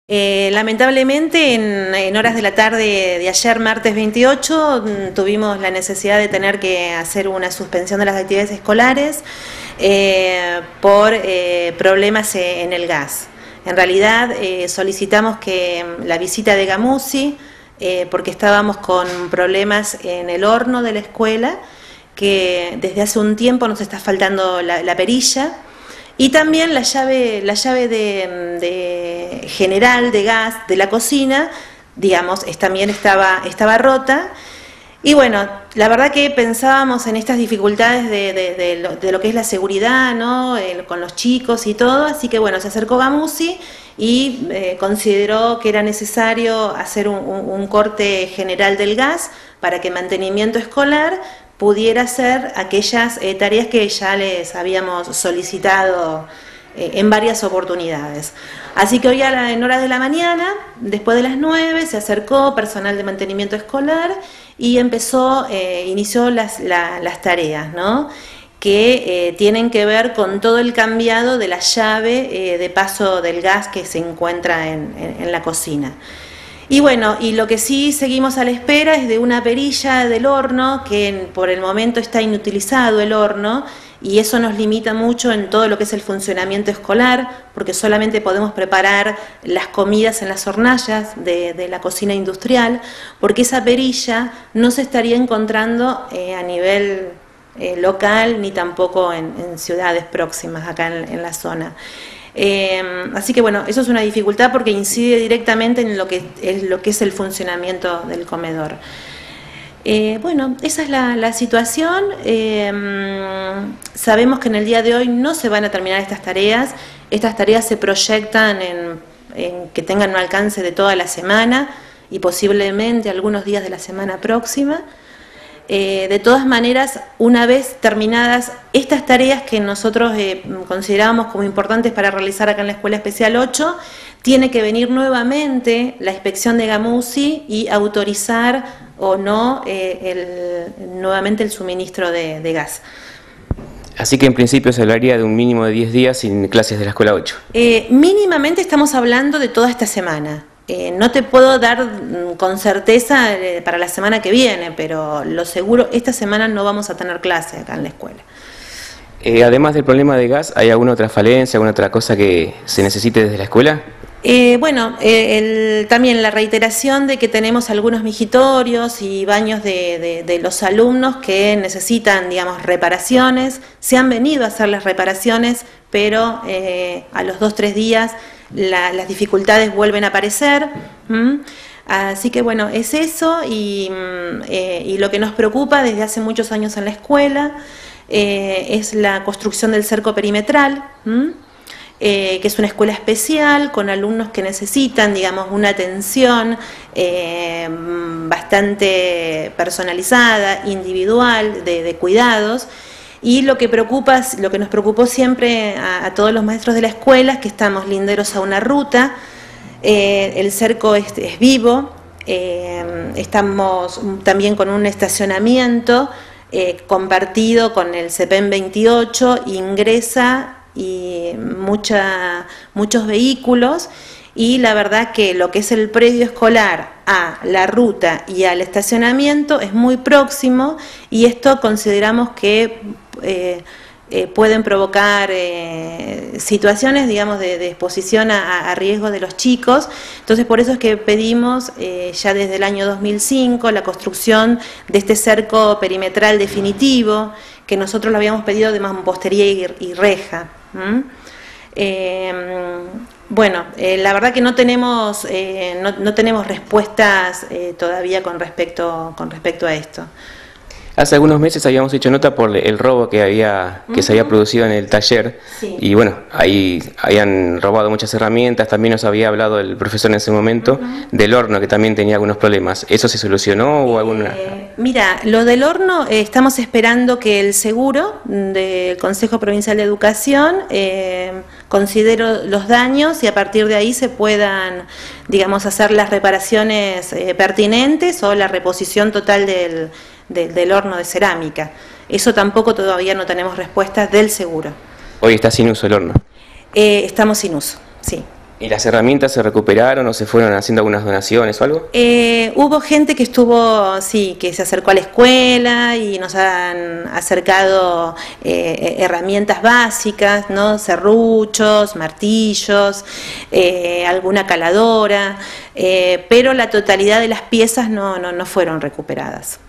Lamentablemente en horas de la tarde de ayer, martes 28, tuvimos la necesidad de tener que hacer una suspensión de las actividades escolares por problemas en el gas. En realidad solicitamos que la visita de Gamusi, porque estábamos con problemas en el horno de la escuela, que desde hace un tiempo nos está faltando la perilla. Y también la llave de general de gas de la cocina, digamos, también estaba rota. Y bueno, la verdad que pensábamos en estas dificultades de lo que es la seguridad, ¿no? Con los chicos y todo, así que bueno, se acercó Gamusi y consideró que era necesario hacer un corte general del gas para que mantenimiento escolar pudiera hacer aquellas tareas que ya les habíamos solicitado en varias oportunidades. Así que hoy en horas de la mañana, después de las 9, se acercó personal de mantenimiento escolar y inició las tareas, ¿no? Que tienen que ver con todo el cambiado de la llave de paso del gas que se encuentra en la cocina. Y bueno, y lo que sí seguimos a la espera es de una perilla del horno, que por el momento está inutilizado el horno, y eso nos limita mucho en todo lo que es el funcionamiento escolar, porque solamente podemos preparar las comidas en las hornallas de la cocina industrial, porque esa perilla no se estaría encontrando a nivel local, ni tampoco en ciudades próximas acá en la zona. Así que bueno, eso es una dificultad porque incide directamente en lo que es el funcionamiento del comedor. Bueno, esa es la situación. Sabemos que en el día de hoy no se van a terminar estas tareas. Estas tareas se proyectan en que tengan un alcance de toda la semana y posiblemente algunos días de la semana próxima. De todas maneras, una vez terminadas estas tareas que nosotros considerábamos como importantes para realizar acá en la Escuela Especial 8, tiene que venir nuevamente la inspección de Gamusi y autorizar o no nuevamente el suministro de gas. Así que en principio se hablaría de un mínimo de 10 días sin clases de la Escuela 8. Mínimamente estamos hablando de toda esta semana. No te puedo dar con certeza para la semana que viene, pero lo seguro, esta semana no vamos a tener clase acá en la escuela. Además del problema de gas, ¿hay alguna otra falencia, alguna otra cosa que se necesite desde la escuela? Bueno, también la reiteración de que tenemos algunos mijitorios y baños de los alumnos que necesitan, digamos, reparaciones. Se han venido a hacer las reparaciones, pero a los 2-3 días las dificultades vuelven a aparecer. Así que bueno, es eso y lo que nos preocupa desde hace muchos años en la escuela es la construcción del cerco perimetral, que es una escuela especial con alumnos que necesitan, digamos, una atención bastante personalizada, individual, de cuidados. Y lo que nos preocupó siempre a todos los maestros de la escuela es que estamos linderos a una ruta, el cerco es vivo, estamos también con un estacionamiento compartido con el CEPEM 28, ingresa y muchos vehículos, y la verdad que lo que es el predio escolar a la ruta y al estacionamiento es muy próximo, y esto consideramos que pueden provocar situaciones, digamos, de exposición a riesgo de los chicos. Entonces por eso es que pedimos ya desde el año 2005 la construcción de este cerco perimetral definitivo, que nosotros lo habíamos pedido de mampostería y reja. Bueno, la verdad que no tenemos respuestas todavía con respecto a esto. Hace algunos meses habíamos hecho nota por el robo que se había producido en el taller. Sí. Y bueno, ahí habían robado muchas herramientas. También nos había hablado el profesor en ese momento del horno, que también tenía algunos problemas. ¿Eso se solucionó o alguna? Mira, lo del horno, estamos esperando que el seguro del Consejo Provincial de Educación considere los daños y a partir de ahí se puedan, digamos, hacer las reparaciones pertinentes o la reposición total del horno de cerámica. Eso tampoco todavía no tenemos respuestas del seguro. ¿Hoy está sin uso el horno? Estamos sin uso, sí. ¿Y las herramientas se recuperaron o se fueron haciendo algunas donaciones o algo? Hubo gente que estuvo, sí, que se acercó a la escuela y nos han acercado herramientas básicas, ¿no? Serruchos, martillos, alguna caladora, pero la totalidad de las piezas no fueron recuperadas.